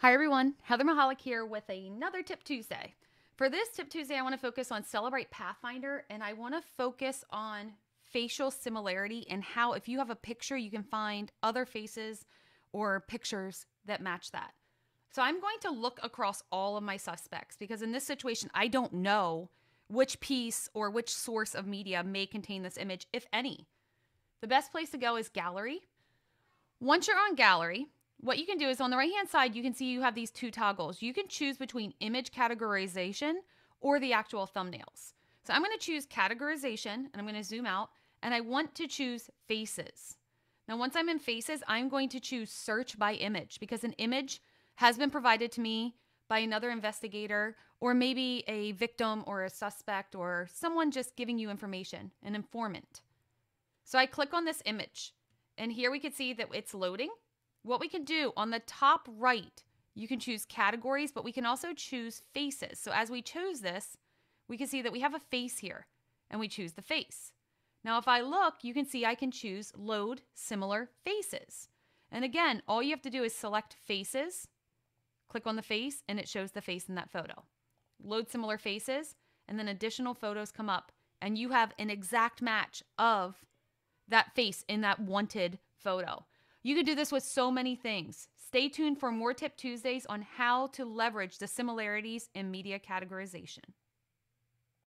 Hi everyone, Heather Mahalik here with another Tip Tuesday. For this Tip Tuesday, I want to focus on Cellebrite Pathfinder, and I want to focus on facial similarity and how if you have a picture, you can find other faces or pictures that match that. So I'm going to look across all of my suspects because in this situation, I don't know which piece or which source of media may contain this image, if any. The best place to go is Gallery. Once you're on Gallery, what you can do is on the right-hand side, you can see you have these two toggles. You can choose between image categorization or the actual thumbnails. So I'm going to choose categorization, and I'm going to zoom out, and I want to choose faces. Now, once I'm in faces, I'm going to choose search by image because an image has been provided to me by another investigator or maybe a victim or a suspect or someone just giving you information, an informant. So I click on this image, and here we can see that it's loading. What we can do on the top right, you can choose categories, but we can also choose faces. So as we choose this, we can see that we have a face here, and we choose the face. Now, if I look, you can see I can choose load similar faces. And again, all you have to do is select faces, click on the face, and it shows the face in that photo. Load similar faces, and then additional photos come up, and you have an exact match of that face in that wanted photo. You can do this with so many things. Stay tuned for more Tip Tuesdays on how to leverage the similarities in media categorization.